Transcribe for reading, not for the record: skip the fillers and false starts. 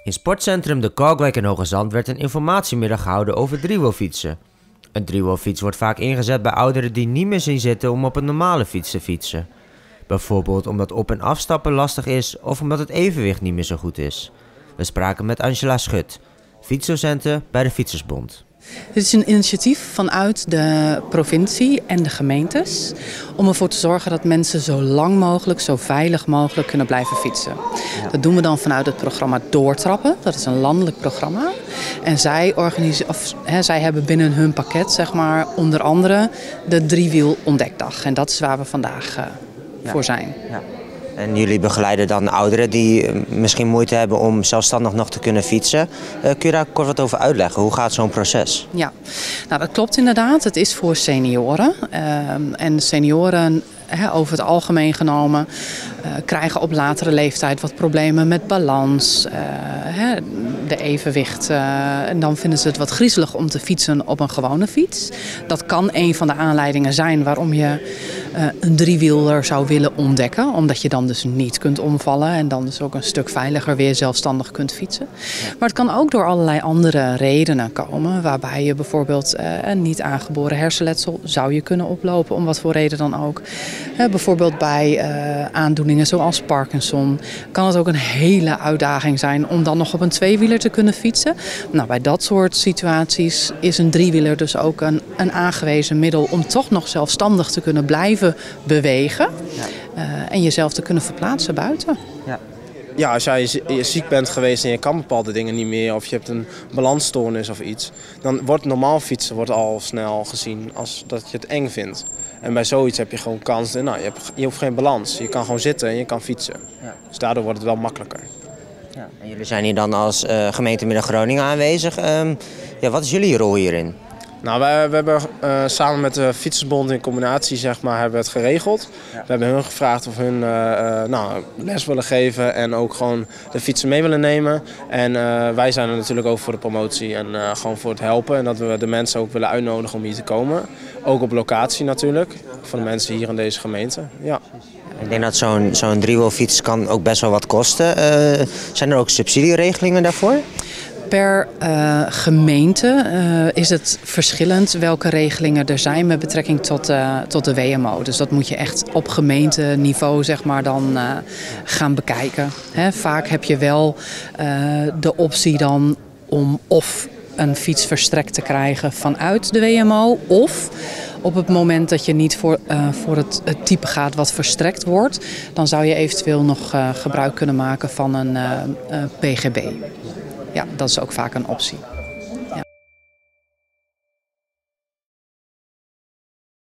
In sportcentrum De Kalkwijk in Hoogezand werd een informatiemiddag gehouden over driewielfietsen. Een driewielfiets wordt vaak ingezet bij ouderen die niet meer zien zitten om op een normale fiets te fietsen. Bijvoorbeeld omdat op- en afstappen lastig is of omdat het evenwicht niet meer zo goed is. We spraken met Angela Schut, fietsdocente bij de Fietsersbond. Dit is een initiatief vanuit de provincie en de gemeentes om ervoor te zorgen dat mensen zo lang mogelijk, zo veilig mogelijk kunnen blijven fietsen. Ja. Dat doen we dan vanuit het programma Doortrappen. Dat is een landelijk programma. En zij hebben binnen hun pakket, zeg maar, onder andere de driewiel ontdekdag. En dat is waar we vandaag voor zijn. Ja. En jullie begeleiden dan ouderen die misschien moeite hebben om zelfstandig nog te kunnen fietsen. Kun je daar kort wat over uitleggen? Hoe gaat zo'n proces? Ja, nou, dat klopt inderdaad. Het is voor senioren. En senioren, over het algemeen genomen, krijgen op latere leeftijd wat problemen met balans, de evenwicht. En dan vinden ze het wat griezelig om te fietsen op een gewone fiets. Dat kan een van de aanleidingen zijn waarom je een driewieler zou willen ontdekken. Omdat je dan dus niet kunt omvallen en dan dus ook een stuk veiliger weer zelfstandig kunt fietsen. Maar het kan ook door allerlei andere redenen komen. Waarbij je bijvoorbeeld een niet aangeboren hersenletsel zou je kunnen oplopen. Om wat voor reden dan ook. Bijvoorbeeld bij aandoeningen zoals Parkinson kan het ook een hele uitdaging zijn om dan nog op een tweewieler te kunnen fietsen. Nou, bij dat soort situaties is een driewieler dus ook een aangewezen middel om toch nog zelfstandig te kunnen blijven bewegen. Ja. En jezelf te kunnen verplaatsen buiten. Ja. Ja, als jij ziek bent geweest en je kan bepaalde dingen niet meer of je hebt een balansstoornis of iets, dan wordt normaal fietsen al snel gezien als dat je het eng vindt. En bij zoiets heb je gewoon kans, je hoeft geen balans. Je kan gewoon zitten en je kan fietsen. Ja. Dus daardoor wordt het wel makkelijker. Ja. En jullie zijn hier dan als gemeente Midden-Groningen aanwezig. Wat is jullie rol hierin? Nou, we hebben samen met de Fietsersbond in combinatie hebben we het geregeld. Ja. We hebben hun gevraagd of hun les willen geven en ook gewoon de fietsen mee willen nemen. En wij zijn er natuurlijk ook voor de promotie en gewoon voor het helpen. En dat we de mensen ook willen uitnodigen om hier te komen. Ook op locatie natuurlijk, voor de mensen hier in deze gemeente. Ja. Ik denk dat zo'n driewielfiets kan ook best wel wat kosten. Zijn er ook subsidieregelingen daarvoor? Per gemeente is het verschillend welke regelingen er zijn met betrekking tot de WMO. Dus dat moet je echt op gemeenteniveau dan gaan bekijken. Vaak heb je wel de optie dan om of een fiets verstrekt te krijgen vanuit de WMO of op het moment dat je niet voor het type gaat wat verstrekt wordt, dan zou je eventueel nog gebruik kunnen maken van een PGB. Ja, dat is ook vaak een optie.